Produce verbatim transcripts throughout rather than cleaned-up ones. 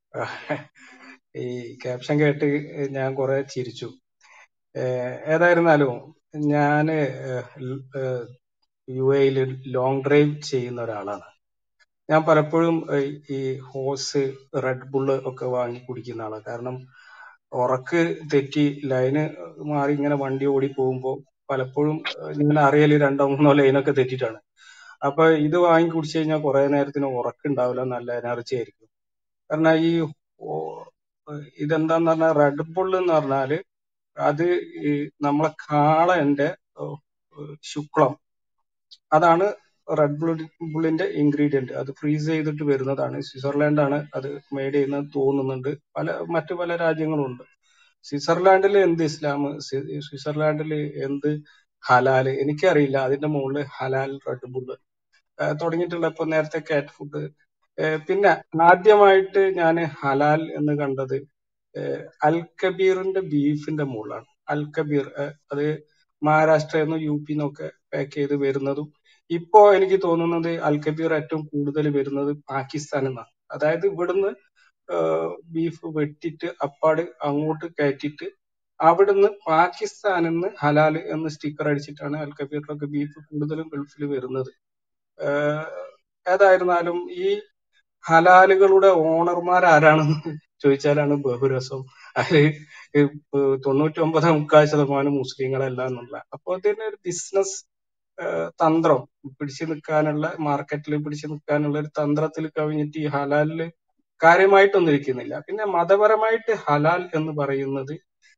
ഈ ക്യാപ്ഷൻ കേട്ട് ഞാൻ കുറെ ചിരിച്ചു. ഏതായിരുന്നാലും ഞാന് യു എയിൽ ലോങ് ഡ്രൈവ് ചെയ്യുന്ന ഒരാളാണ്. ഞാൻ പലപ്പോഴും ഈ ഹോസ് റെഡ് ബുള്ള് ഒക്കെ വാങ്ങി കുടിക്കുന്ന ആളാണ്. കാരണം ഉറക്ക് തെറ്റി ലൈന് മാറി ഇങ്ങനെ വണ്ടി ഓടി പോകുമ്പോൾ പലപ്പോഴും ഇങ്ങനെ അറിയല് രണ്ടോ മൂന്നോ ലൈനൊക്കെ തെറ്റിട്ടാണ്. അപ്പൊ ഇത് വാങ്ങി കുടിച്ചു കഴിഞ്ഞാൽ കുറെ നേരത്തിന് ഉറക്കുണ്ടാവില്ല, നല്ല എനർജി ആയിരിക്കും. കാരണം ഈ ഇതെന്താന്ന് പറഞ്ഞാൽ റെഡ് ബുള്ള് എന്ന് പറഞ്ഞാല് അത് ഈ നമ്മളെ കാളന്റെ ശുക്ലം, അതാണ് റെഡ് ബുള്ളി ബുള്ളിന്റെ ഇൻഗ്രീഡിയന്റ്. അത് ഫ്രീസ് ചെയ്തിട്ട് വരുന്നതാണ്. സ്വിറ്റ്സർലാൻഡ് ആണ് അത് മെയ്ഡ് ചെയ്യുന്നത് തോന്നുന്നുണ്ട്. പല മറ്റു പല രാജ്യങ്ങളുണ്ട്. സ്വിറ്റ്സർലാൻഡിൽ എന്ത് ഇസ്ലാം, സ്വിറ്റ്സർലാൻഡിൽ എന്ത് ഹലാല്, എനിക്കറിയില്ല. അതിന്റെ മുകളിൽ ഹലാൽ റെഡ് ബുള്ള് തുടങ്ങിയിട്ടുള്ള ഇപ്പൊ നേരത്തെ കാറ്റ് ഫുഡ്. പിന്നെ ആദ്യമായിട്ട് ഞാൻ ഹലാൽ എന്ന് കണ്ടത് അൽ കബീറിന്റെ ബീഫിന്റെ മുകളിലാണ്. അൽ കബീർ അത് മഹാരാഷ്ട്രയിൽ നിന്നും യു പി നിന്നൊക്കെ പാക്ക് ചെയ്ത് വരുന്നതും ഇപ്പോ എനിക്ക് തോന്നുന്നത് അൽ കബീർ ഏറ്റവും കൂടുതൽ വരുന്നത് പാകിസ്ഥാനിൽ നിന്നാണ്. അതായത് ഇവിടുന്ന് ബീഫ് വെട്ടിട്ട് അപ്പാട് അങ്ങോട്ട് കയറ്റിട്ട് അവിടുന്ന് പാകിസ്ഥാനിൽ നിന്ന് ഹലാൽ എന്ന് സ്റ്റിക്കർ അടിച്ചിട്ടാണ് അൽ കബീറിലൊക്കെ ബീഫ് കൂടുതലും ഗൾഫിൽ വരുന്നത്. ഏതായിരുന്നാലും ഈ ഹലാലുകളുടെ ഓണർമാർ ആരാണെന്ന് ചോദിച്ചാലാണ് ബഹുരസം. അത് തൊണ്ണൂറ്റി ഒമ്പത് മുക്കാൽ ശതമാനം മുസ്ലിങ്ങളല്ല എന്നുള്ള. അപ്പൊ അതിന് ഒരു ബിസിനസ് തന്ത്രം പിടിച്ചു നിൽക്കാനുള്ള, മാർക്കറ്റിൽ പിടിച്ചു നിൽക്കാനുള്ള ഒരു തന്ത്രത്തിൽ കവിഞ്ഞിട്ട് ഈ ഹലാലില് കാര്യമായിട്ടൊന്നും ഇരിക്കുന്നില്ല. പിന്നെ മതപരമായിട്ട് ഹലാൽ എന്ന് പറയുന്നത്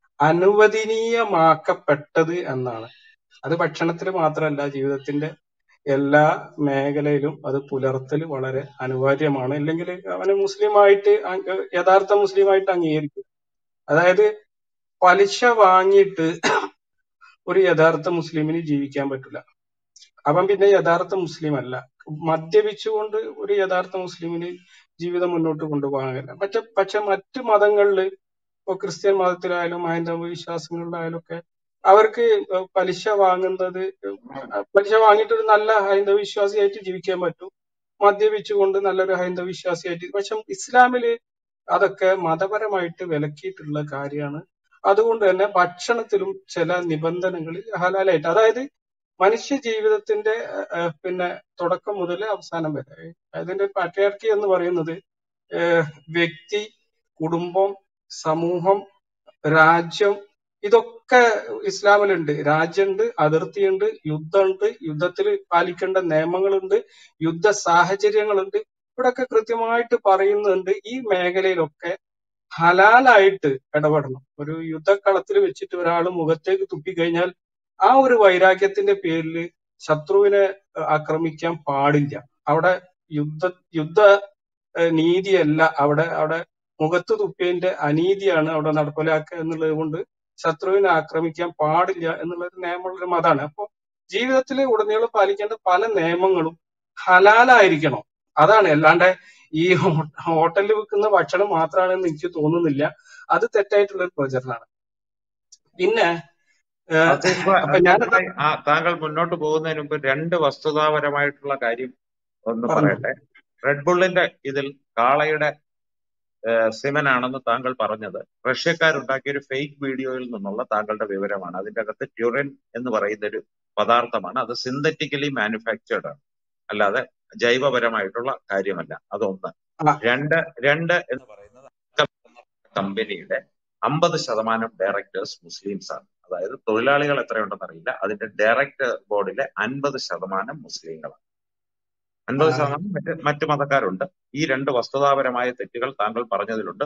അനുവദനീയമാക്കപ്പെട്ടത് എന്നാണ്. അത് ഭക്ഷണത്തിൽ മാത്രമല്ല, ജീവിതത്തിന്റെ എല്ലാ മേഖലയിലും അത് പുലർത്തൽ വളരെ അനിവാര്യമാണ്. അല്ലെങ്കിൽ അവന് മുസ്ലിമായിട്ട് യഥാർത്ഥ മുസ്ലിമായിട്ട് അംഗീകരിക്കും. അതായത് പലിശ വാങ്ങിയിട്ട് ഒരു യഥാർത്ഥ മുസ്ലിമിന് ജീവിക്കാൻ പറ്റില്ല. അവൻ പിന്നെ യഥാർത്ഥ മുസ്ലിം അല്ല. മദ്യപിച്ചുകൊണ്ട് ഒരു യഥാർത്ഥ മുസ്ലിമിന് ജീവിതം മുന്നോട്ട് കൊണ്ടുപോകാനില്ല. പക്ഷെ പക്ഷെ മറ്റു മതങ്ങളില്, ഇപ്പൊ ക്രിസ്ത്യൻ മതത്തിലായാലും ഹൈന്ദവ വിശ്വാസങ്ങളിലായാലും ഒക്കെ അവർക്ക് പലിശ വാങ്ങുന്നത്, പലിശ വാങ്ങിയിട്ട് ഒരു നല്ല ഹൈന്ദവ വിശ്വാസിയായിട്ട് ജീവിക്കാൻ പറ്റും, മദ്യപിച്ചുകൊണ്ട് നല്ലൊരു ഹൈന്ദവ വിശ്വാസിയായിട്ട്. പക്ഷെ ഇസ്ലാമില് അതൊക്കെ മതപരമായിട്ട് വിലക്കിയിട്ടുള്ള കാര്യമാണ്. അതുകൊണ്ട് തന്നെ ഭക്ഷണത്തിലും ചില നിബന്ധനകളിൽ ഹലാലായിട്ട്, അതായത് മനുഷ്യ ജീവിതത്തിന്റെ പിന്നെ തുടക്കം മുതൽ അവസാനം വരെ, അതിന്റെ പാട്രിയാർക്കി എന്ന് പറയുന്നത് വ്യക്തി, കുടുംബം, സമൂഹം, രാജ്യം, ഇതൊക്കെ ഇസ്ലാമിലുണ്ട്. രാജ്യമുണ്ട്, അതിർത്തിയുണ്ട്, യുദ്ധമുണ്ട്, യുദ്ധത്തിൽ പാലിക്കേണ്ട നിയമങ്ങളുണ്ട്, യുദ്ധ സാഹചര്യങ്ങളുണ്ട്. ഇവിടൊക്കെ കൃത്യമായിട്ട് പറയുന്നുണ്ട് ഈ മേഖലയിലൊക്കെ ഹലാലായിട്ട് ഇടപെടണം. ഒരു യുദ്ധക്കളത്തിൽ വെച്ചിട്ട് ഒരാൾ മുഖത്തേക്ക് തുപ്പിക്കഴിഞ്ഞാൽ ആ ഒരു വൈരാഗ്യത്തിന്റെ പേരിൽ ശത്രുവിനെ ആക്രമിക്കാൻ പാടില്ല. അവിടെ യുദ്ധ യുദ്ധ നീതിയല്ല, അവിടെ അവിടെ മുഖത്ത് തുപ്പിയതിന്റെ അനീതിയാണ് അവിടെ നടപ്പിലാക്കുക എന്നുള്ളത് കൊണ്ട് ശത്രുവിനെ ആക്രമിക്കാൻ പാടില്ല എന്നുള്ളൊരു നിയമമുള്ളൊരു മതമാണ്. അപ്പൊ ജീവിതത്തിൽ ഉടനീളം പാലിക്കേണ്ട പല നിയമങ്ങളും ഹലാലായിരിക്കണം. അതാണ്. അല്ലാണ്ട് ഈ ഹോട്ടലിൽ വിൽക്കുന്ന ഭക്ഷണം മാത്രമാണെന്ന് എനിക്ക് തോന്നുന്നില്ല. അത് തെറ്റായിട്ടുള്ളൊരു പ്രചരണമാണ്. പിന്നെ താങ്കൾ മുന്നോട്ട് പോകുന്നതിന് മുമ്പ് രണ്ട് വസ്തുതാപരമായിട്ടുള്ള കാര്യം ഒന്ന് പറയട്ടെ. റെഡ് ബുള്ളിന്റെ ഇതിൽ കാളയുടെ സിമനാണെന്ന് താങ്കൾ പറഞ്ഞത് റഷ്യക്കാരുണ്ടാക്കിയ ഒരു ഫേക്ക് വീഡിയോയിൽ നിന്നുള്ള താങ്കളുടെ വിവരമാണ്. അതിന്റെ അകത്ത് ട്യൂറിൻ എന്ന് പറയുന്ന ഒരു പദാർത്ഥമാണ്. അത് സിന്തറ്റിക്കലി മാനുഫാക്ചേർഡ് ആണ്, അല്ലാതെ ജൈവപരമായിട്ടുള്ള കാര്യമല്ല. അതൊന്ന്. രണ്ട് രണ്ട് എന്ന് പറയുന്നത് കമ്പനിയുടെ അമ്പത് ശതമാനം ഡയറക്ടേഴ്സ് മുസ്ലിംസ് ആണ്. അതായത് തൊഴിലാളികൾ എത്രയുണ്ടെന്ന് അറിയില്ല, അതിന്റെ ഡയറക്ടർ ബോർഡിലെ അൻപത് ശതമാനം മുസ്ലിങ്ങളാണ്. അൻപത് ശതമാനം മറ്റ് മറ്റു മതക്കാരുണ്ട്. ഈ രണ്ട് വസ്തുതാപരമായ തെറ്റുകൾ താങ്കൾ പറഞ്ഞതിലുണ്ട്.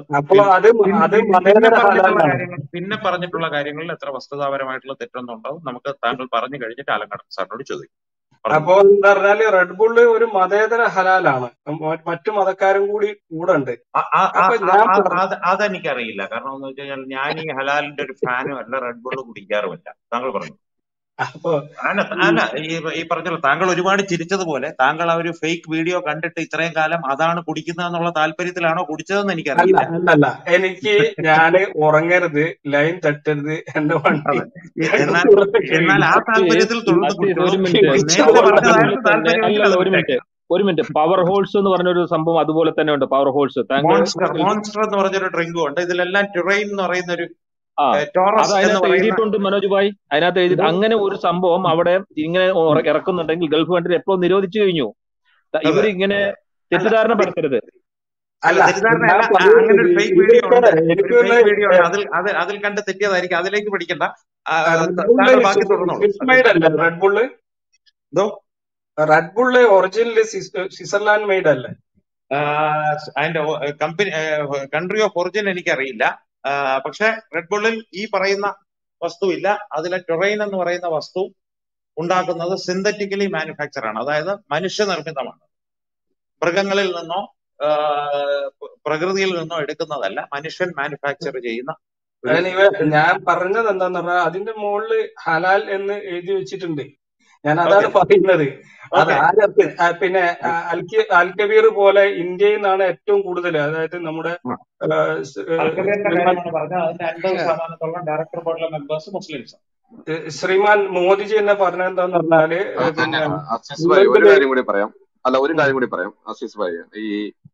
പിന്നെ പറഞ്ഞിട്ടുള്ള കാര്യങ്ങളിൽ എത്ര വസ്തുതാപരമായിട്ടുള്ള തെറ്റൊന്നുണ്ടാവും നമുക്ക് താങ്കൾ പറഞ്ഞു കഴിഞ്ഞിട്ട് ആലങ്കടൻ സാറിനോട് ചോദിക്കും. അപ്പൊ എന്താ പറഞ്ഞാല് റെഡ് ബുള്ള് ഒരു മതേതര ഹലാലാണ്, മറ്റു മതക്കാരും കൂടി കൂടെ ഉണ്ട്. അതെനിക്കറിയില്ല. കാരണം എന്ന് വെച്ച് കഴിഞ്ഞാൽ ഞാൻ ഈ ഹലാലിന്റെ ഒരു ഫാനും അല്ല, റെഡ് ബുള്ള് കുടിക്കാറുമില്ല. താങ്കൾ പറഞ്ഞു. അപ്പൊ അല്ല അല്ല ഈ പറഞ്ഞല്ലോ, താങ്കൾ ഒരുപാട് ചിരിച്ചതുപോലെ താങ്കൾ ആ ഒരു ഫേക്ക് വീഡിയോ കണ്ടിട്ട് ഇത്രയും കാലം അതാണ് കുടിക്കുന്നതെന്നുള്ള താല്പര്യത്തിലാണോ കുടിച്ചതെന്ന് എനിക്കറിയില്ല. അല്ലല്ല, എനിക്ക് ഞാന് ഉറങ്ങരുത്, ലൈൻ തട്ടരുത്, എന്റെ വണ്ടി. എന്നാൽ എന്നാൽ ആ താല്പര്യത്തിൽ തുടർന്ന് കുടിച്ചോളൂ. ഒരു മിനിറ്റ്, പവർ ഹോൾസ് എന്ന് പറഞ്ഞൊരു സംഭവം അതുപോലെ തന്നെ ഉണ്ട്. പവർ ഹോൾസ് താങ്കൾ മോൺസ്റ്റർ മോൺസ്റ്റർ എന്ന് പറഞ്ഞൊരു ഡ്രിങ്കും ഉണ്ട്. ഇതിലെല്ലാം ടുറൈൻ എന്ന് പറയുന്ന ഒരു ആ അത് ടോറസ് എന്ന് അതിനകത്ത് പറയുന്ന എഴുതിയിട്ടുണ്ട് മനോജ് ഭായ്, അതിനകത്ത് എഴുതി ഇത് അങ്ങനെ ഒരു സംഭവം അവിടെ ഇങ്ങനെ ഒറ- ഇറക്കുന്നുണ്ടെങ്കിൽ ഗൾഫ് കൺട്രി എപ്പോഴും നിരോധിച്ചു കഴിഞ്ഞു. ത- അതെ ഇവരിങ്ങനെ അല്ല തെറ്റിദ്ധാരണ തി- പരത്തരുത്. അല്ല അല്ല തെറ്റിദ്ധാരണ ഞാൻ അല്ല. ആ, അങ്ങനെ പറയുന്നത് ഒരു ഫേക്ക് വീഡിയോ ഇതൊക്കെ ഉണ്ട്, ഒരു എനിക്ക് ഫേക്ക് വീഡിയോ ഉണ്ട്. അതിൽ അതിൽ അതിൽ കണ്ട് തെറ്റിയതായിരിക്കും. അതിലേക്ക് പിടിക്കണ്ട. ആ, റെഡ് ത- ബുള്ള് താങ്കൾ ബാക്കി തുടർന്നോളൂ. സ്വിസ് അത് മെയ്ഡ് അല്ലേ റെഡ് ബുള്ള്? എന്തോ Red Bull original Switzerland made അല്ലേ? ആ, അതിന്റെ കമ്പനി കൺട്രി ഓഫ് ഒറിജിൻ എനിക്കറിയില്ല. ആ, പക്ഷെ റെഡ് ബുള്ളിൽ ഈ പറയുന്ന വസ്തു ഇല്ല. അതിലെ ടുറൈൻ എന്ന് പറയുന്ന വസ്തു ഉണ്ടാക്കുന്നത് സിന്തറ്റിക്കലി മാനുഫാക്ചർ ആണ്. അതായത് മനുഷ്യനിർമ്മിതമാണ്. മൃഗങ്ങളിൽ നിന്നോ ആ, പ്ര- പ്രകൃതിയിൽ നിന്നോ എടുക്കുന്നതല്ല. മനുഷ്യൻ മാനുഫാക്ചർ ചെയ്യുന്ന ഒരു Anyway, ഞാൻ പറഞ്ഞത് എന്താന്ന് പറഞ്ഞാൽ അതിന്റെ മുകളില് ഹലാൽ എന്ന് എഴുതി വെച്ചിട്ടുണ്ട്. ഞാൻ ഓക്കെ അതാണ് പറയുന്നത്. അത് ഓക്കെ ആരത്ത് ആ, പിന്നെ ആ, അൽക്കി അൽക്കബീർ പോലെ ഇന്ത്യയിൽ നിന്നാണ് ഏറ്റവും കൂടുതൽ, അതായത് നമ്മുടെ ആ, സ്- ഏ, അൽക്കബീറിന്റെ ശ്രീമാൻ കാര്യമാണ് പറഞ്ഞത്. അതിന്റെ അൻപത് ശതമാനത്തോളം ഡയറക്ടർ ബോർഡിലെ മെമ്പേഴ്സ് മുസ്ലിംസ്. ഏ, ശ്രീമാൻ മോദിജി എന്നെ പറഞ്ഞത് എന്താന്ന് പറഞ്ഞാല് ആ, ഏ, അല്ല പിന്നെ അസീസ് ഭായി ഒരു വേൾഡില് കാര്യം കൂടി പറയാം. അല്ല ഒരു ഉം, കാര്യം കൂടി പറയാം അസീസ് ഭായി. ഈ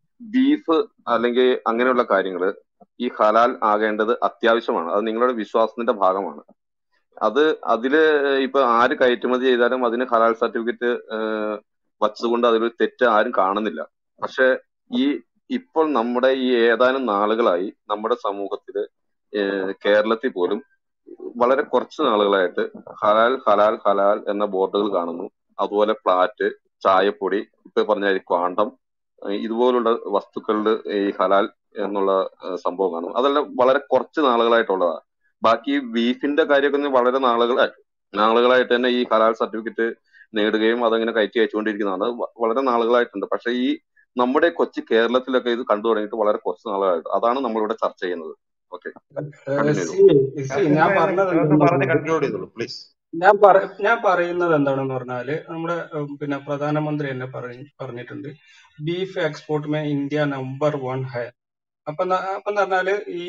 ബീഫ് അല്ലെങ്കിൽ അങ്ങനെയുള്ള കാര്യങ്ങൾ ഈ ഹലാൽ ആകേണ്ടത് അത്യാവശ്യമാണ്. അത് നിങ്ങളുടെ വിശ്വാസത്തിന്റെ ഭാഗമാണ്. അത് അതില് ഇപ്പൊ ആര് കയറ്റുമതി ചെയ്താലും അതിന് ഹലാൽ സർട്ടിഫിക്കറ്റ് വച്ചതുകൊണ്ട് അതിലൊരു തെറ്റ് ആരും കാണുന്നില്ല. പക്ഷെ ഈ ഇപ്പോൾ നമ്മുടെ ഈ ഏതാനും നാളുകളായി നമ്മുടെ സമൂഹത്തില് ഏഹ് കേരളത്തിൽ പോലും വളരെ കുറച്ച് നാളുകളായിട്ട് ഹലാൽ ഹലാൽ ഹലാൽ എന്ന ബോർഡുകൾ കാണുന്നു. അതുപോലെ ഫ്ലാറ്റ്, ചായപ്പൊടി, ഇപ്പൊ പറഞ്ഞ ഈ ക്വാണ്ടം, ഏഹ് ഇതുപോലുള്ള വസ്തുക്കളിൽ ഈ ഹലാൽ എന്നുള്ള ഏഹ് സംഭവം കാണുന്നു. അതെല്ലാം വളരെ കുറച്ച് നാളുകളായിട്ടുള്ളതാണ്. ബാക്കി ബീഫിന്റെ കാര്യമൊക്കെ ഒന്ന് വളരെ നാളുകളായി നാളുകളായിട്ട് തന്നെ ഈ ഹലാൽ സർട്ടിഫിക്കറ്റ് നേടുകയും അതങ്ങനെ കയറ്റി അയച്ചുകൊണ്ടിരിക്കുന്നതാണ്. അത് വ- വളരെ നാളുകളായിട്ടുണ്ട്. പക്ഷെ ഈ നമ്മുടെ കൊച്ചു കേരളത്തിലൊക്കെ ഇത് കണ്ടു തുടങ്ങിയിട്ട് വളരെ കുറച്ച് നാളുകളായിട്ട്. അതാണ് നമ്മളിവിടെ ചർച്ച ചെയ്യുന്നത്. ഓക്കെ, ഏ, കണ്ടിന്യൂ സി ചെയ്തു. സി ആസിഫ് ഞാൻ ഭായി ഒന്ന് പറഞ്ഞത് ഒന്ന് എന്താന്ന് പറഞ്ഞ് പറഞ്ഞാല് കൺക്ലൂഡ് ചെയ്തോളൂ പ്ലീസ്. ഞാൻ പറ ഞാൻ പറയുന്നത് എന്താണെന്ന് പറഞ്ഞാല് നമ്മുടെ ഉം, പിന്നെ പ്രധാനമന്ത്രി എന്നെ പറഞ്ഞ പറഞ്ഞിട്ടുണ്ട് ബീഫ് എക്സ്പോർട്ട് മേ ഇന്ത്യ നമ്പർ വൺ ഹൈ. അപ്പൊ ന- അപ്പൊ എന്ന് പറഞ്ഞാല് ഈ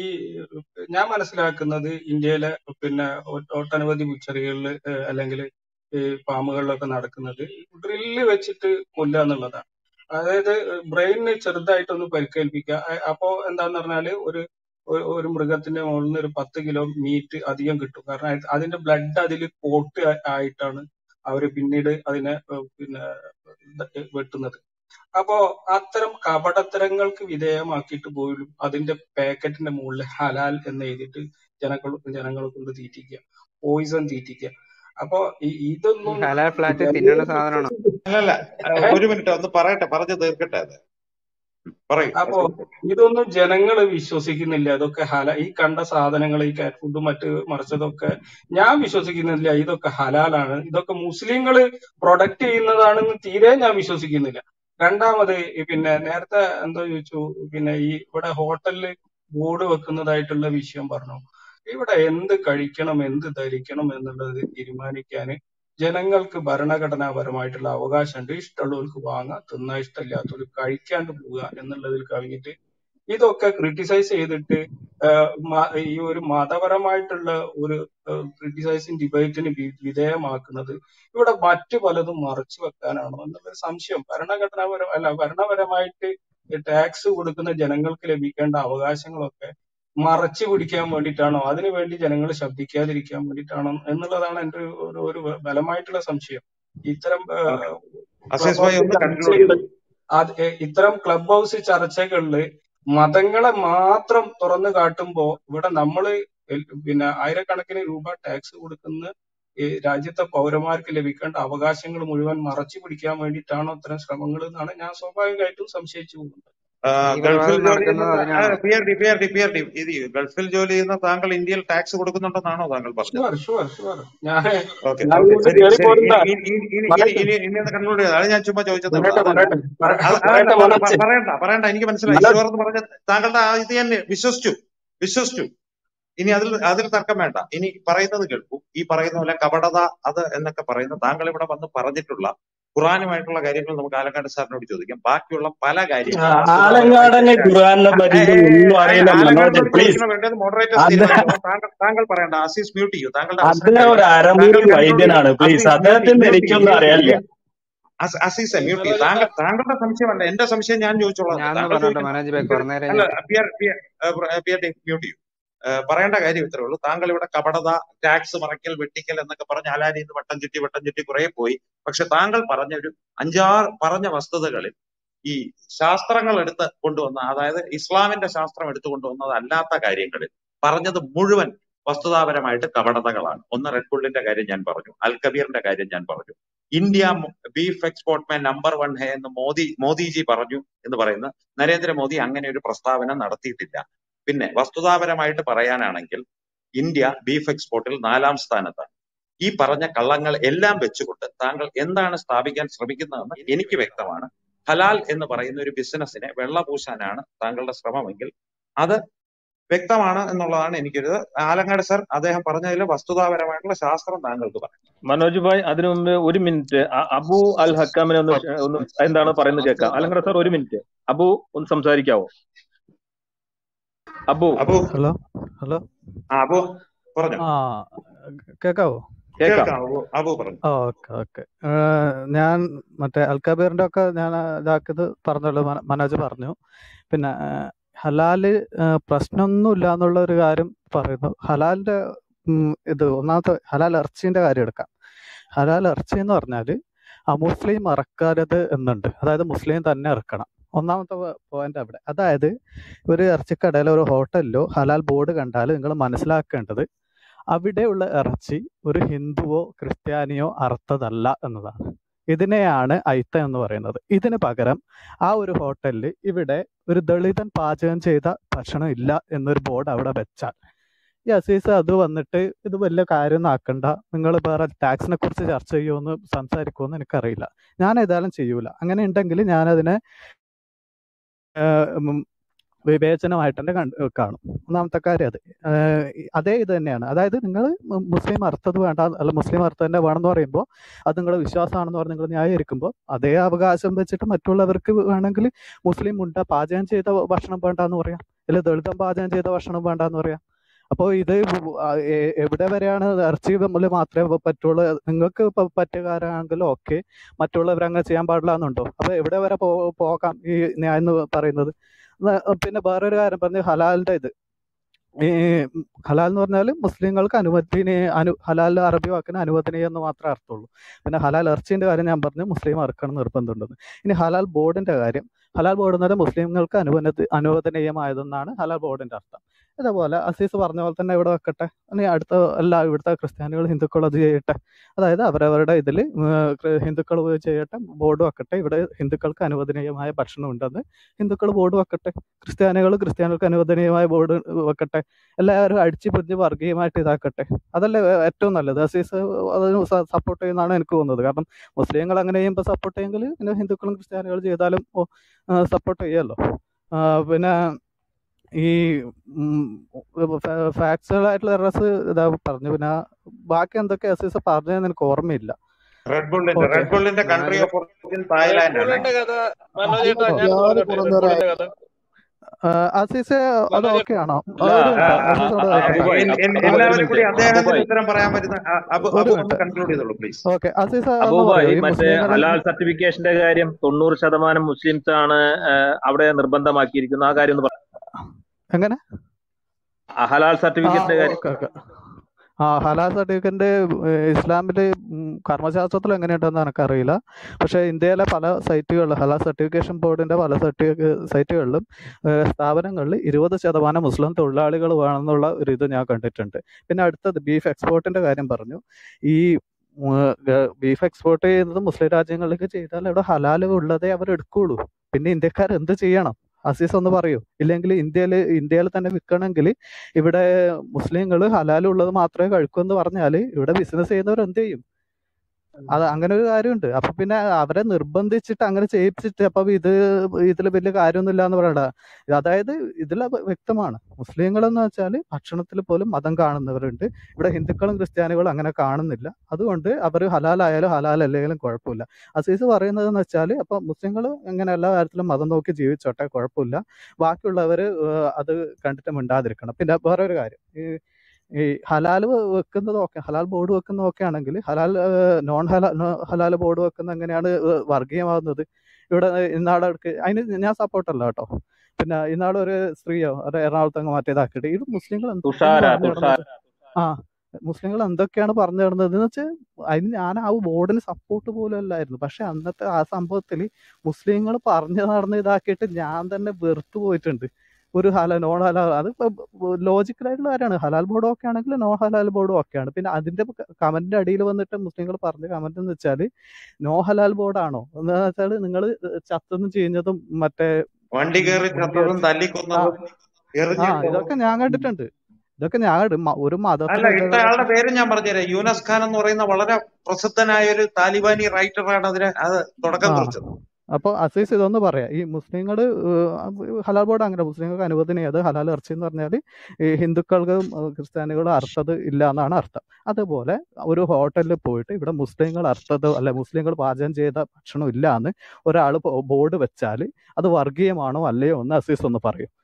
ഞാൻ മനസ്സിലാക്കുന്നത് ഇന്ത്യയിലെ പിന്നെ ഒ- ഒട്ടനവധി ബുച്ചറികളിൽ അല്ലെങ്കിൽ ഈ ഫാമുകളിലൊക്കെ നടക്കുന്നത് ഡ്രില്ല് വെച്ചിട്ട് കൊല്ലുക എന്നുള്ളതാണ്. അതായത് ബ്രെയിനിന് ചെറുതായിട്ടൊന്ന് പരിക്കേൽപ്പിക്കുക. അ- അപ്പോ എന്താന്ന് പറഞ്ഞാല് ഒരു ഒരു ഒരു മൃഗത്തിന്റെ മുകളിൽ നിന്ന് ഒരു പത്ത് കിലോ മീറ്റ് അധികം കിട്ടും. കാരണം അത് അതിന്റെ ബ്ലഡ് അതിൽ കോട്ട് ആയിട്ടാണ് അവര് പിന്നീട് അതിനെ ഏഹ് പിന്നെ വെട്ടുന്നത്. അപ്പോ അത്തരം കപടത്തരങ്ങൾക്ക് വിധേയമാക്കിയിട്ട് പോലും അതിന്റെ പാക്കറ്റിന്റെ മുകളിൽ ഹലാൽ എന്ന് എഴുതിയിട്ട് ജനങ്ങൾ ജനങ്ങളെ കൊണ്ട് തീറ്റിക്കുക, പോയിസൺ തീറ്റിക്കുക. അപ്പൊ ഈ- ഈ ഇതൊന്നും ഹലാൽ ഫ്ലാറ്റ് തിന്നണ ജനങ്ങൾ സാധനമാണോ? വിശ്വസിച്ച് അല്ലല്ല, ഏഹ് ഒരു മിനിറ്റ് ഒന്ന് പറയട്ടെ, പറഞ്ഞു തീർക്കട്ടെ. അത് പറയൂ അപ്പോ ആസിഫ് ഭായി. ഇതൊന്നും ജനങ്ങൾ വിശ്വസിക്കുന്നില്ല. ഇതൊക്കെ ഹല ഈ കണ്ട സാധനങ്ങൾ ഈ കാറ്റ് ഫുഡും മറ്റ് മറിച്ചതൊക്കെ ഞാൻ വിശ്വസിക്കുന്നില്ല. ഇതൊക്കെ ഹലാലാണ്, ഇതൊക്കെ മുസ്ലിങ്ങൾ പ്രൊഡക്റ്റ് ചെയ്യുന്നതാണെന്ന് തീരെ ഞാൻ വിശ്വസിക്കുന്നില്ല. രണ്ടാമത് ഈ പിന്നെ നേരത്തെ എന്തോ ചോദിച്ചു, പിന്നെ ഈ ഇവിടെ ഹോട്ടലിൽ ബോർഡ് വെക്കുന്നതായിട്ടുള്ള വിഷയം പറഞ്ഞു. ഇവിടെ എന്ത് കഴിക്കണം എന്ത് ധരിക്കണം എന്നുള്ളത് തീരുമാനിക്കാൻ ജനങ്ങൾക്ക് ഭരണഘടനാപരമായിട്ടുള്ള അവകാശമുണ്ട്. ഇഷ്ടമുള്ളവർക്ക് വാങ്ങാം, തിന്നാ ഇഷ്ടമില്ലാത്തവർക്ക് കഴിക്കാണ്ട് പോവുക എന്നുള്ളതിൽ കവിഞ്ഞിട്ട് ഇതൊക്കെ ക്രിട്ടിസൈസ് ചെയ്തിട്ട് ആഹ് മ- ഈ ഒരു മതപരമായിട്ടുള്ള ഒരു ക്രിട്ടിസൈസിങ് ഡിബേറ്റിന് വിധേയമാക്കുന്നത് ഇവിടെ മറ്റു പലതും മറച്ചു വെക്കാനാണോ എന്നുള്ളൊരു സംശയം. ഭരണഘടനാപരം അല്ല ഭരണപരമായിട്ട് ടാക്സ് കൊടുക്കുന്ന ജനങ്ങൾക്ക് ലഭിക്കേണ്ട അവകാശങ്ങളൊക്കെ മറച്ചു പിടിക്കാൻ വേണ്ടിയിട്ടാണോ, അതിനു വേണ്ടി ജനങ്ങൾ ശബ്ദിക്കാതിരിക്കാൻ വേണ്ടിയിട്ടാണോ എന്നുള്ളതാണ് എൻ്റെ ഒരു ഒരു ഒരു ബലമായിട്ടുള്ള സംശയം. ഇത്തരം ഓക്കെ, ക്ലബ് അസീസ് ഭായി ഹൗസ് ഒന്ന് കൺക്ലൂഡ് ചർച്ചകളിൽ ചെയ്തോളൂ. അത് എ- ഇത്തരം ക്ലബ് ഹൗസ് ചർച്ചകളില് മതങ്ങളെ മാത്രം തുറന്നു കാട്ടുമ്പോ ഇവിടെ നമ്മള് എൽ- പിന്നെ ആയിരക്കണക്കിന് രൂപ ടാക്സ് കൊടുക്കുന്ന ഈ രാജ്യത്തെ പൗരന്മാർക്ക് ലഭിക്കേണ്ട അവകാശങ്ങൾ മുഴുവൻ മറച്ചു പിടിക്കാൻ വേണ്ടിയിട്ടാണോ ഇത്തരം ശ്രമങ്ങൾ എന്നാണ് ഞാൻ സ്വാഭാവികമായിട്ടും സംശയിച്ചു പോകുന്നത്. ആ, ഈ ഗൾഫിൽ കൊലപാതകം ജോലി ചെയ്യുന്ന നടക്കുന്നത് അതിനാണോ? P R D P R D P R D ഇത് ഗൾഫിൽ ജോലി ചെയ്യുന്ന താങ്കൾ ഇന്ത്യയിൽ ടാക്സ് കൊടുക്കുന്നുണ്ടെന്നാണോ താങ്കൾ പറഞ്ഞത്? ഷുവർ ഷുവർ ഷുവർ ഞാൻ ഓക്കെ ഞാൻ ഓക്കെ, ഇങ്ങോട്ട് ശരി കയറി ശരി. പോരുന്ന ഇനി ഇനി ഇനി ഇനി ഇനി പറയട്ടെ ഇനി ഇനി ഒന്ന് കൺക്ലൂഡ് ചെയ്തത് അത് ഞാൻ ചുമ്മാ ചോദിച്ചതേ ഉള്ളൂ. പറയട്ടെ അതല്ല, പറയട്ടെ പറ- അത് അതല്ല പറയട്ടെ പ- മനോജ് പ- പറയണ്ട പറയണ്ട, എനിക്ക് മനസ്സിലായി. മനോജ് ഷുവർ എന്ന് പറഞ്ഞ താങ്കളുടെ ആ ഇത് തന്നെ വിശ്വസിച്ചു വിശ്വസിച്ചു. ഇനി അതിൽ അതിൽ തർക്കം വേണ്ട. ഇനി പറയുന്നത് കേൾക്കൂ. ഈ പറയുന്ന പോലെ കപടത അത് എന്നൊക്കെ പറയുന്ന താങ്കൾ ഇവിടെ വന്ന് പറഞ്ഞിട്ടുള്ള ഖുറാനുമായിട്ടുള്ള കാര്യങ്ങൾ നമുക്ക് ആലങ്കാട് സാറിനോട് ചോദിക്കാം. ബാക്കിയുള്ള പല കാര്യങ്ങളും വസ്തുതാപരമായി ആലങ്കാടനെ തെറ്റാണ്. ഖുർആനെ ആ, ഏ, പറ്റിയിട്ട് ഏ, ഒന്നും ഏ, അറിയില്ല മനോജ്, ആലങ്കാടിനോട് പ്ലീസ്. ചോദിക്കണോ വേണ്ടത് മോഡറേറ്റേഴ്സ് അത് തീരുമാനിച്ചോളാം. താങ്കൾ താങ്കൾ പറയണ്ട. ആസീസ് മ്യൂട്ട് ചെയ്യൂ. താങ്കളുടെ അവസരം അദ്ദേഹം ഒരു കഴിഞ്ഞു. താങ്കൾ അരമുറി കൺക്ലൂഡ് ചെയ്യൂ. വൈദ്യനാണ്, പ്ലീസ്. അസീസ് മ്യൂട്ട് അദ്ദേഹത്തിന് മ്യൂട്ട് ചെയ്യൂ എനിക്കൊന്നും മ്യൂട്ട് ചെയ്യൂ അറിയാനില്ല. അസ്- അസീസെ മ്യൂട്ട് ചെയ്യും. മനോജ് താങ്കൾ താങ്കളുടെ സംശയമല്ല, എന്റെ സംശയം ഞാൻ ചോദിച്ചോളാം. ഞാൻ ഒന്ന് താങ്കൾ പറഞ്ഞോട്ടെ ചോദിക്കുന്ന മനോജ് ഭായ്, എനിക്കൊരു കുറെ നേരം അല്ല ഞാൻ പിയർ പിയർ പിയർ മ്യൂട്ട് ചെയ്യും. ഏഹ് പറയേണ്ട കാര്യം ഇത്രേ ഉള്ളൂ. താങ്കൾ ഇവിടെ കപടത, ടാക്സ് മറയ്ക്കൽ, വെട്ടിക്കൽ എന്നൊക്കെ പറഞ്ഞ് അലാലിന്ന് വട്ടം ചുറ്റി വട്ടം ചുറ്റി കുറെ പോയി. പക്ഷെ താങ്കൾ പറഞ്ഞ ഒരു അഞ്ചാറ് പറഞ്ഞ വസ്തുതകളിൽ ഈ ശാസ്ത്രങ്ങൾ എടുത്ത് കൊണ്ടുവന്ന, അതായത് ഇസ്ലാമിന്റെ ശാസ്ത്രം എടുത്തു കൊണ്ടുവന്നത് അല്ലാത്ത കാര്യങ്ങളിൽ പറഞ്ഞത് മുഴുവൻ വസ്തുതാപരമായിട്ട് കപടതകളാണ്. ഒന്ന് റെഡ് ബുള്ളിന്റെ കാര്യം ഞാൻ പറഞ്ഞു, അൽ കബീറിന്റെ കാര്യം ഞാൻ പറഞ്ഞു, ഇന്ത്യ ബീഫ് എക്സ്പോർട്ട് മേ നമ്പർ വൺ ഹേ എന്ന് മോദി മോദിജി പറഞ്ഞു എന്ന് പറയുന്ന നരേന്ദ്രമോദി അങ്ങനെ ഒരു പ്രസ്താവന നടത്തിയിട്ടില്ല. പിന്നെ വസ്തുതാപരമായിട്ട് പറയാനാണെങ്കിൽ ഇന്ത്യ ബീഫ് എക്സ്പോർട്ടിൽ നാലാം സ്ഥാനത്താണ്. ഈ പറഞ്ഞ കള്ളങ്ങൾ എല്ലാം വെച്ചുകൊണ്ട് താങ്കൾ എന്താണ് സ്ഥാപിക്കാൻ ശ്രമിക്കുന്നതെന്ന് എനിക്ക് വ്യക്തമാണ്. ഹലാൽ എന്ന് പറയുന്ന ഒരു ബിസിനസിനെ വെള്ളപൂശാനാണ് താങ്കളുടെ ശ്രമമെങ്കിൽ അത് വ്യക്തമാണ് എന്നുള്ളതാണ് എനിക്കൊരു. ആലങ്ങാട് സർ അദ്ദേഹം പറഞ്ഞതിൽ വസ്തുതാപരമായിട്ടുള്ള ശാസ്ത്രം താങ്കൾക്ക് പറയാം. മനോജ് ഭായ്, അതിനു മുമ്പ് ഒരു മിനിറ്റ് അ- അബു അൽ ഹക്കാമിനെ ഒന്ന് ക്ഷ- ഒന്ന് എന്താണ് പറയുന്നത് കേൾക്കാം. അലങ്കട സാർ ഒരു മിനിറ്റ്, അബു ഒന്ന് സംസാരിക്കാവോ? അബു അബു ഹലോ ഹലോ ആ അബു പറഞ്ഞു ആ കേക്കാവോ? കേൾക്കാം. കേൾക്കാം. അബു അബു പറഞ്ഞു. ഓക്കെ ഓക്കെ ഞാൻ മറ്റേ അൽക്കബീറിന്റെ ഒക്കെ ഞാൻ ഇതാക്കിയത് പറഞ്ഞുള്ളൂ, മന- മനോജ് പറഞ്ഞു. പിന്നെ ആ, ഹലാല് ആ, പ്രശ്നമൊന്നുമില്ല എന്നുള്ള ഒരു കാര്യം പറയുന്നു. ഹലാലിന്റെ ഉം, ഇത് ഒന്നാമത്തെ ഹലാൽ ഇറച്ചിന്റെ കാര്യം എടുക്കാം. ഹലാൽ ഇറച്ചി എന്ന് പറഞ്ഞാല് അമുസ്ലിം ഇറക്കരുത് എന്നുണ്ട്, അതായത് മുസ്ലിം തന്നെ ഇറക്കണം. ഒന്നാമത്തെ പോയിന്റ് അവിടെ. അതായത് ഒരു ഇറച്ചിക്കടയിലോ ഒരു ഹോട്ടലിലോ ഹലാൽ ബോർഡ് കണ്ടാൽ നിങ്ങൾ മനസ്സിലാക്കേണ്ടത് അവിടെയുള്ള ഇറച്ചി ഒരു ഹിന്ദുവോ ക്രിസ്ത്യാനിയോ അറുത്തതല്ല എന്നതാണ്. ഇതിനെയാണ് ഐത്ത എന്ന് പറയുന്നത്. ഇതിന് പകരം ആ ഒരു ഹോട്ടലിൽ ഇവിടെ ഒരു ദളിതൻ പാചകം ചെയ്ത ഭക്ഷണം ഇല്ല എന്നൊരു ബോർഡ് അവിടെ വെച്ചാൽ ഈ അസീസ് അത് വന്നിട്ട് ഇത് വലിയ കാര്യം ആക്കണ്ട, നിങ്ങൾ വേറെ ടാക്സിനെ കുറിച്ച് ചർച്ച ചെയ്യുമോന്ന് സംസാരിക്കുമെന്ന് എനിക്കറിയില്ല. ഞാൻ ഏതായാലും ചെയ്യൂല. അങ്ങനെ ഉണ്ടെങ്കിൽ ഞാനതിനെ ഏഹ്, ഉം, വിവേചനമായിട്ട് തന്നെ കണ്ട് കാണും. ഒന്നാമത്തെ കാര്യം അത്. ഏഹ്, അതേ ഇത് തന്നെയാണ്. അതായത് നിങ്ങൾ മുസ്ലിം അർത്ഥത് വേണ്ട, അല്ല മുസ്ലിം അർത്ഥം തന്നെ വേണമെന്ന് പറയുമ്പോൾ അത് നിങ്ങളുടെ വിശ്വാസമാണെന്ന് പറഞ്ഞ് നിങ്ങൾ ന്യായീകരിക്കുമ്പോൾ അതേ അവകാശം വെച്ചിട്ട് മറ്റുള്ളവർക്ക് വേണമെങ്കിൽ മുസ്ലിം മുണ്ട പാചകം ചെയ്ത ഭക്ഷണം വേണ്ടാന്ന് പറയാം, അല്ലെങ്കിൽ ദളിതം പാചകം ചെയ്ത ഭക്ഷണം വേണ്ടാന്ന് പറയാം. അപ്പോൾ ഇത് ആ എ- എവിടെ വരെയാണ് ഇറച്ചി തമ്മിൽ മാത്രമേ പറ്റുള്ളൂ? നിങ്ങൾക്ക് ഇപ്പൊ പറ്റിയ കാര്യമാണെങ്കിൽ ഓക്കെ, മറ്റുള്ളവർ അങ്ങനെ ചെയ്യാൻ പാടില്ല എന്നുണ്ടോ? അപ്പൊ എവിടെ വരെ പോ പോകാം ഈ ഞാൻ എന്ന് പറയുന്നത്? ന്ന- പിന്നെ വേറൊരു കാര്യം പറഞ്ഞ് ഹലാലിന്റെ ഇത്. ഈ ഹലാൽ എന്ന് പറഞ്ഞാൽ മുസ്ലിങ്ങൾക്ക് അനുവദനീയ അനു ഹലാൽ അറബി വാക്കിന് അനുവദനീയം എന്ന് മാത്രമേ അർത്ഥമുള്ളൂ. പിന്നെ ഹലാൽ ഇറച്ചിന്റെ കാര്യം ഞാൻ പറഞ്ഞു, മുസ്ലിം ഇറക്കണം നിർബന്ധമുണ്ടെന്ന്. ഇനി ഹലാൽ ബോർഡിന്റെ കാര്യം. ഹലാൽ ബോർഡ് എന്ന് പറഞ്ഞാൽ മുസ്ലിങ്ങൾക്ക് അനുവദ അനുവദനീയമായതെന്നാണ് ഹലാൽ ബോർഡിന്റെ അർത്ഥം. ഇതേപോലെ അസീസ് പറഞ്ഞ പോലെ തന്നെ ഇവിടെ വെക്കട്ടെ, ഇനി അടുത്ത എല്ലാ ഇവിടുത്തെ ക്രിസ്ത്യാനികൾ ഹിന്ദുക്കൾ അത് ചെയ്യട്ടെ. അതായത് അവരവരുടെ ഇതിൽ ഹിന്ദുക്കൾ ചെയ്യട്ടെ, ബോർഡ് വെക്കട്ടെ, ഇവിടെ ഹിന്ദുക്കൾക്ക് അനുവദനീയമായ ഭക്ഷണം ഉണ്ടെന്ന് ഹിന്ദുക്കൾ ബോർഡ് വെക്കട്ടെ, ക്രിസ്ത്യാനികൾ ക്രിസ്ത്യാനികൾക്ക് അനുവദനീയമായ ബോർഡ് വെക്കട്ടെ. എല്ലാവരും അടിച്ചു പിടിച്ച് വർഗീയമായിട്ട് ഇതാക്കട്ടെ. അതല്ലേ ഏറ്റവും നല്ലത്. അസീസ് അതിന് സപ്പോർട്ട് ചെയ്യുന്നതാണ് എനിക്ക് തോന്നുന്നത്. കാരണം മുസ്ലിങ്ങൾ അങ്ങനെ ചെയ്യുമ്പോൾ സപ്പോർട്ട് ചെയ്യുമെങ്കിൽ പിന്നെ ഹിന്ദുക്കളും ക്രിസ്ത്യാനികളും ചെയ്താലും സപ്പോർട്ട് ചെയ്യാമല്ലോ. ആ, പിന്നെ ഈ ഫാക്ച്വൽ ആയിട്ടുള്ള എറേഴ്സ് ഇതാ പറഞ്ഞു. പിന്നെ ബാക്കി എന്തൊക്കെ അസീസ് പറഞ്ഞതെന്ന് എനിക്ക് ഓർമ്മയില്ല. റെഡ് ബുള്ളിന്റെ ഓക്കെ റെഡ് ബുള്ളിന്റെ country Manoj of origin red Thailand ആണ്. ബുള്ളിന്റെ കഥ മനോജ് ചേട്ടാ ഓ ഞാൻ ഞാൻ പറഞ്ഞോട്ടെ. കുറെ റെഡ് നേരം ബുള്ളിന്റെ കഥ അസീസ് അത് മനോജ് ഓക്കെ ആണോ? അല്ല ഒരു ആ, മിനിറ്റ്, ആ, അസീസ് ആ, അവിടെ ആ, കേൾക്കട്ടെ. അബുബായ് എൽ- അബ്- എൽ- അബുബായ് ഒരു എല്ലാവരും കൂടി മിനിറ്റ്. അദ്ദേഹത്തിന് അബുബായ് ഉത്തരം പറയാൻ വരുന്ന അ- അബു ഒരു അബു ഒന്ന് മിനിറ്റ്. കൺക്ലൂഡ് ചെയ്തോളൂ പ്ലീസ്. ഓക്കെ അസീസ് ഒന്ന് അബൂബായ്, പറയൂ. ഈ മറ്റേ മുസ്ലിങ്ങളിൽ ഹലാൽ സർട്ടിഫിക്കേഷന്റെ കാര്യം തൊണ്ണൂറ് ശതമാനം മുസ്ലിംസ് ആണ് ആ, അവിടെ നിർബന്ധമാക്കിയിരിക്കുന്നത്. ആ കാര്യം ഒന്ന് പറ. എങ്ങനെ? ആ, ഹലാൽ ആ സർട്ടിഫിക്കറ്റിന്റെ കാര്യം. ഓക്കെ ഓക്കെ ആ ഹലാൽ സർട്ടിഫിക്കറ്റ് ഇസ്ലാമിൽ കർമ്മശാസ്ത്രത്തിൽ എങ്ങനെയുണ്ടെന്ന് എനിക്കറിയില്ല. പക്ഷേ ഇന്ത്യയിലെ പല സൈറ്റുകളിലും ഹലാൽ സർട്ടിഫിക്കേഷൻ ബോർഡിന്റെ പല സർട്ടിഫിക്ക സൈറ്റുകളിലും ഏഹ്, സ്ഥാപനങ്ങളിൽ ഇരുപത് ശതമാനം മുസ്ലിം തൊഴിലാളികൾ വേണമെന്നുള്ള ഒരു ഇത് ഞാൻ കണ്ടിട്ടുണ്ട്. പിന്നെ അടുത്തത് ബീഫ് എക്സ്പോർട്ടിന്റെ കാര്യം പറഞ്ഞു. ഈ ബീഫ് എക്സ്പോർട്ട് ചെയ്യുന്നത് മുസ്ലിം രാജ്യങ്ങളിലേക്ക് ചെയ്താൽ അവിടെ ഹലാൽ ഉള്ളതേ അവർ എടുക്കുള്ളൂ. പിന്നെ ഇന്ത്യക്കാർ എന്ത് ചെയ്യണം? അസീസ് ഒന്ന് പറയൂ. ഇല്ലെങ്കിൽ ഇന്ത്യയിൽ ഇന്ത്യയിൽ തന്നെ വിൽക്കണമെങ്കിൽ ഇവിടെ മുസ്ലിങ്ങൾ ഹലാലുള്ളത് മാത്രമേ കഴിക്കൂ എന്ന് പറഞ്ഞാൽ ഇവിടെ ബിസിനസ് ചെയ്യുന്നവർ എന്ത് ചെയ്യും? അത് അങ്ങനെ ഒരു കാര്യമുണ്ട്. അപ്പൊ പിന്നെ അവരെ നിർബന്ധിച്ചിട്ട് അങ്ങനെ ചെയ്യിപ്പിച്ചിട്ട് അപ്പൊ ഇത് ഇതിൽ വലിയ കാര്യമൊന്നുമില്ല എന്ന് പറയണ്ട. അതായത് ഇതിൽ വ്യക്തമാണ്, മുസ്ലിങ്ങൾ എന്ന് വെച്ചാൽ ഭക്ഷണത്തിൽ പോലും മതം കാണുന്നവരുണ്ട്. ഇവിടെ ഹിന്ദുക്കളും ക്രിസ്ത്യാനികളും അങ്ങനെ കാണുന്നില്ല. അതുകൊണ്ട് അവർ ഹലാലായാലും ഹലാലല്ലെങ്കിലും കുഴപ്പമില്ല. അസീസ് പറയുന്നത് എന്ന് വെച്ചാൽ അപ്പൊ മുസ്ലിങ്ങൾ എങ്ങനെ എല്ലാ കാര്യത്തിലും മതം നോക്കി ജീവിച്ചോട്ടെ, കുഴപ്പമില്ല. ബാക്കിയുള്ളവർ അത് കണ്ടിട്ട് മിണ്ടാതിരിക്കണം. പിന്നെ വേറെ ഒരു കാര്യം, ഈ ഈ ഹലാൽ വെക്കുന്നത് ഓക്കെ, ഹലാൽ ബോർഡ് വെക്കുന്നത് ഓക്കെ ആണെങ്കിൽ ഹലാൽ നോൺ ഹലാൽ ഹലാൽ ബോർഡ് വെക്കുന്ന എങ്ങനെയാണ് വർഗീയമാകുന്നത്? ഇവിടെ ഇന്നാളെ അതിന് ഞാൻ സപ്പോർട്ടല്ല കേട്ടോ. പിന്നെ ഇന്നാളെ ഒരു സ്ത്രീയോ അത് എറണാകുളത്ത് അങ്ങ് മാറ്റിയതാക്കിയിട്ട് ഇത് മുസ്ലിങ്ങൾ എന്തൊക്കെയാണ് പറഞ്ഞു നടന്നത്. ആ മുസ്ലിങ്ങൾ എന്തൊക്കെയാണ് പറഞ്ഞു നടന്നത് എന്ന് വെച്ചാൽ അതിന് ഞാൻ ആ ബോർഡിന് സപ്പോർട്ട് പോലും അല്ലായിരുന്നു. പക്ഷെ അന്നത്തെ ആ സംഭവത്തിൽ മുസ്ലിങ്ങൾ പറഞ്ഞു നടന്ന് ഇതാക്കിയിട്ട് ഞാൻ തന്നെ വെറുത്തു പോയിട്ടുണ്ട്. ഒരു ഹലാൽ നോൺ ഹലാൽ അത് ലോജിക്കലായിട്ടുള്ള കാര്യമാണ്. ഹലാൽ ബോർഡ് ഓക്കെ ആണെങ്കിൽ നോൺ ഹലാൽ ബോർഡും ഓക്കെയാണ്. പിന്നെ അതിന്റെ കമന്റിന്റെ അടിയിൽ വന്നിട്ട് മുസ്ലിങ്ങൾ പറഞ്ഞ കമന്റ് എന്ന് വെച്ചാൽ നോ ഹലാൽ ബോർഡാണോ എന്ന് വെച്ചാൽ നിങ്ങൾ ചത്തതും ചെയ്യുന്നതും മറ്റേ വണ്ടി കയറി ചത്തതും ആ തല്ലിക്കൊന്നതും ആ എറിഞ്ഞിട്ടതും. ഇതൊക്കെ ഞാൻ കണ്ടിട്ടുണ്ട്. ഇതൊക്കെ ഞാൻ കണ്ടു. മ- ഒരു അല്ല, മതത്തിന് ഇട്ട ആളുടെ പേര് ഞാൻ പറഞ്ഞുതരാം. യൂനസ് ഖാൻ എന്ന് പറയുന്ന വളരെ പ്രസിദ്ധനായ ഒരു താലിബാനി റൈറ്ററാണ് അതിന് അത് തുടക്കം ആ കുറിച്ചത്. അപ്പോൾ അസീസ് ഇതൊന്ന് പറയാം. ഈ മുസ്ലിങ്ങൾ ഹലാൽ ബോർഡ് അങ്ങനെ മുസ്ലിങ്ങൾക്ക് അനുവദനീയത് ഹലാൽ ഇറച്ചി എന്ന് പറഞ്ഞാൽ ഈ ഹിന്ദുക്കൾക്കും ഏഹ്, ക്രിസ്ത്യാനികളും അർത്ഥത് ഇല്ല എന്നാണ് അർത്ഥം. അതുപോലെ ഒരു ഹോട്ടലിൽ പോയിട്ട് ഇവിടെ മുസ്ലിങ്ങൾ അർത്ഥത് അല്ലെ മുസ്ലിങ്ങൾ പാചകം ചെയ്ത ഭക്ഷണം ഇല്ല എന്ന് ഒരാൾ ബോർഡ് വെച്ചാൽ അത് വർഗീയമാണോ അല്ലയോ എന്ന് അസീസ് ഒന്ന് പറയും.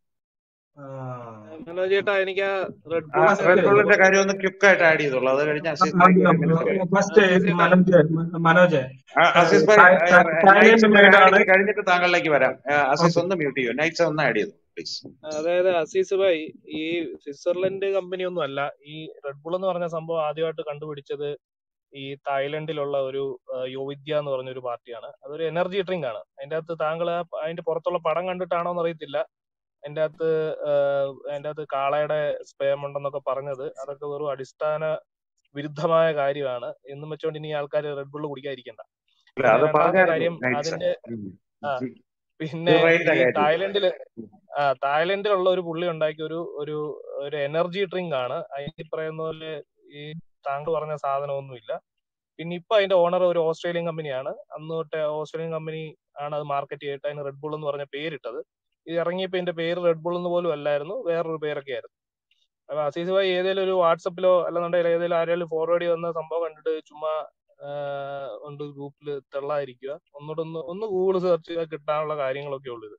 മനോജ് ചേട്ടാ, എനിക്ക് ആ റെഡ് ആ ബുള്ളിന്റെ റെഡ് കാര്യം ബുള്ളിന്റെ കാര്യം ഒന്ന് ക്വിക്കായിട്ട് ആഡ് ചെയ്തോളൂ. അത് കഴിഞ്ഞ് അസീസ് ഭായിക്ക് ഒരു മിനിറ്റ് പറയാം. ഫസ്റ്റ് അസീസ് ചേട്ടാ, മനോജ് മനോജ് ആ, അസീസ് ഭായ് സൈലന്റ് നൈറ്റ്സിന്റെ മേഡ് ആണ്. അനാലിസിസ് കഴിഞ്ഞിട്ട് താങ്കളിലേക്ക് വരാം. ആ, അസീസ് ഓക്കെ ഒന്ന് മ്യൂട്ട് ചെയ്യൂ. നൈറ്റ്സ് ഒന്ന് ആഡ് ചെയ്തു പ്ലീസ്. അതായത് അസീസ് ഭായ്, ഈ സ്വിറ്റ്സർലൻഡ് കമ്പനി ഒന്നും അല്ല ഈ റെഡ് ബുൾ എന്ന് പറഞ്ഞ സംഭവം ആദ്യമായിട്ട് കണ്ടുപിടിച്ചത് ഈ തായ്ലൻഡിലുള്ള ഒരു ആ, യോവിദ്യ എന്ന് പറഞ്ഞ ഒരു പാർട്ടിയാണ്. അതൊരു എനർജി ഡ്രിങ്ക് ആണ്. അതിന്റെ അകത്ത് താങ്കൾ ആ പ- അതിന്റെ പുറത്തുള്ള പടം കണ്ടിട്ടാണോ എന്ന് അറിയത്തില്ല. അതിന്റെ അകത്ത് ആഹ് അതിന്റെ അകത്ത് കാളയുടെ സ്പേം ഉണ്ടെന്നൊക്കെ പറഞ്ഞത് അതൊക്കെ വെറും അടിസ്ഥാന വിരുദ്ധമായ കാര്യമാണ് എന്നും വെച്ചോണ്ട് ഇനി ആൾക്കാർ റെഡ് ബുള്ള് കുടിക്കാതിരിക്കണ്ട. അല്ല, പിന്നെ അത് രണ്ടാമത്തെ പറഞ്ഞായിരുന്നു കാര്യം നൈറ്റ്സ്. അതിന്റെ ആ പിന്നെ ഹീറോയിന്റെ ഈ കാര്യം. തായ്ലൻഡില് ആ തായ്ലൻഡിലുള്ള ഒരു പുള്ളി ഉണ്ടാക്കിയ ഒരു ഒരു ഒരു എനർജി ഡ്രിങ്ക് ആണ്. അതിന് ഈ പറയുന്ന പോലെ ഈ താങ്കൾ പറഞ്ഞ സാധനമൊന്നുമില്ല. പിന്നെ ഇപ്പൊ അതിന്റെ ഓണർ ഒരു ഓസ്ട്രേലിയൻ കമ്പനിയാണ്. അന്ന് തൊട്ട് ഓസ്ട്രേലിയൻ കമ്പനി ആണ് അത് മാർക്കറ്റ് ചെയ്തിട്ട് അതിന് റെഡ് ബുൾ എന്ന് പറഞ്ഞ പേരിട്ടത്. ഇത് ഇറങ്ങിയപ്പോ ഇതിന്റെ പേര് റെഡ് ബുൾ എന്ന് പോലും അല്ലായിരുന്നു, വേറൊരു പേരൊക്കെ ആയിരുന്നു. അപ്പൊ അസീസ് ഭായി ഏതെങ്കിലും ഒരു വാട്സപ്പിലോ അല്ലെന്നുണ്ടെങ്കിൽ ഏതെങ്കിലും ആരെങ്കിലും ഫോർവേഡ് ചെയ്യുന്ന സംഭവം കണ്ടിട്ട് ചുമ്മാ ആഹ് ഉണ്ട് ഗ്രൂപ്പിൽ തെള്ളാതിരിക്കുക. ഒന്നുകൂടെ ഒന്ന് ഒന്ന് ഗൂഗിൾ സെർച്ച് ചെയ്താൽ കിട്ടാനുള്ള കാര്യങ്ങളൊക്കെ ഉള്ളൂ ഇത്.